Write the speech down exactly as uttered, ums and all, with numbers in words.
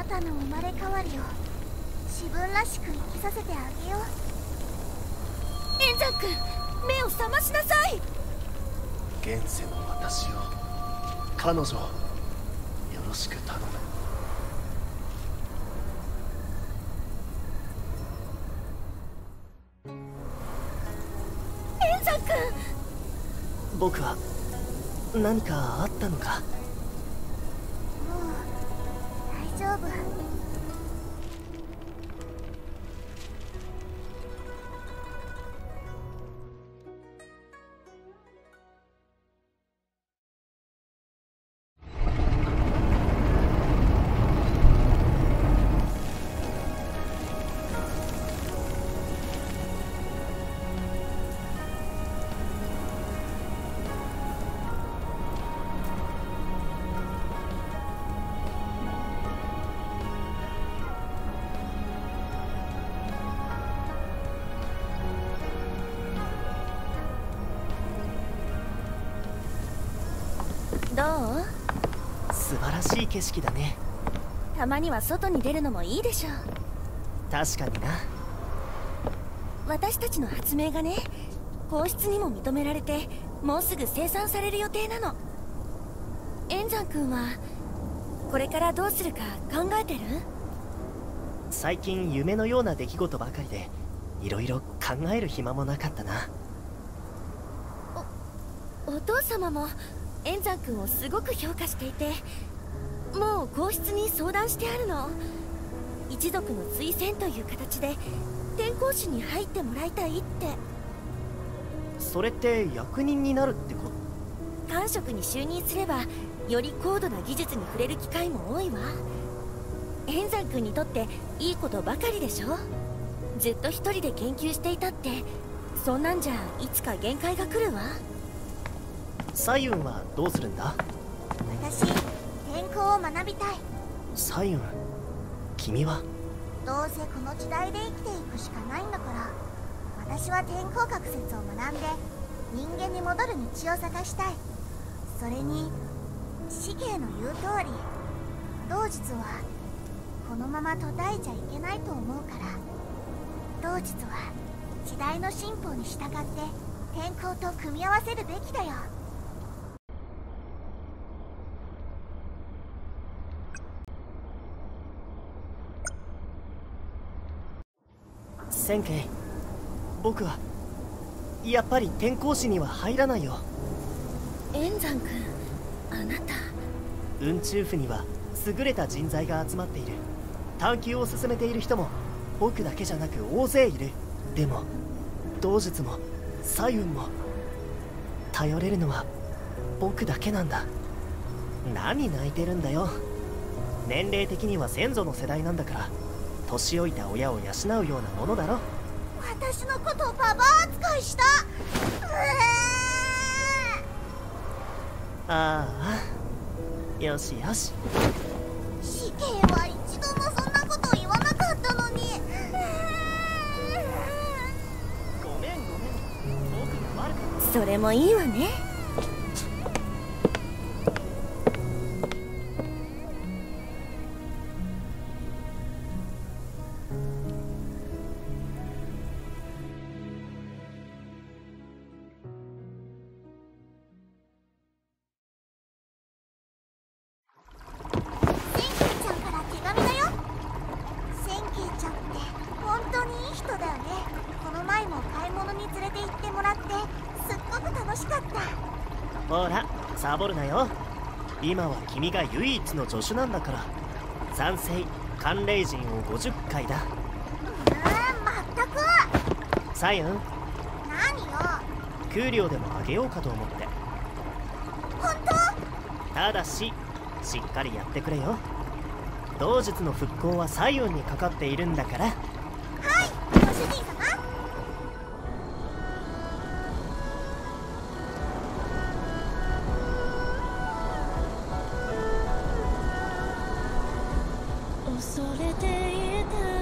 たの生まれ変わりを自分らしく生きさせてあげよう。 エンザ君、目を覚ましなさい。 現世の私を、彼女をよろしく頼む。 エンザ君、 僕は何かあったのか。 もう大丈夫。 どう？ 素晴らしい景色だね。 たまには外に出るのもいいでしょう。 確かにな。 私たちの発明がね、皇室にも認められて、もうすぐ生産される予定なの。円山君はこれからどうするか考えてる？ 最近夢のような出来事ばかりで、いろいろ考える暇もなかったな。 お、お父様も円山君をすごく評価していて、もう皇室に相談してあるの。一族の推薦という形で天候士に入ってもらいたいって。 それって役人になるってこと？ 官職に就任すればより高度な技術に触れる機会も多いわ。円山君にとっていいことばかりでしょ。ずっと一人で研究していたって、そんなんじゃいつか限界が来るわ。 彩雲はどうするんだ？ 私、天候を学びたい。 彩雲、君は？ どうせこの時代で生きていくしかないんだから、私は天候学説を学んで人間に戻る道を探したい。それに死刑の言う通り、同日はこのまま途絶えちゃいけないと思うから、同日は時代の進歩に従って天候と組み合わせるべきだよ。 千慶、僕はやっぱり天候士には入らないよ。 円山君、あなた。 雲中府には優れた人材が集まっている。探求を進めている人も僕だけじゃなく大勢いる。でも同日も彩雲も頼れるのは僕だけなんだ。何泣いてるんだよ。年齢的には先祖の世代なんだから、年老いた親を養うようなものだろ。 私のことをババア扱いした。 ああ、よしよし。 死刑は一度もそんなことを言わなかったのに。 ごめんごめん、僕が悪かった。 それもいいわね。 ほら、サボるなよ。今は君が唯一の助手なんだから。賛成寒冷人をごじゅっかいだ。 うーん、まったく。 彩雲、 何よ。 給料でもあげようかと思って。 本当？ ただししっかりやってくれよ。同日の復興は彩雲にかかっているんだから。 はい、ご主人様。 恐れていた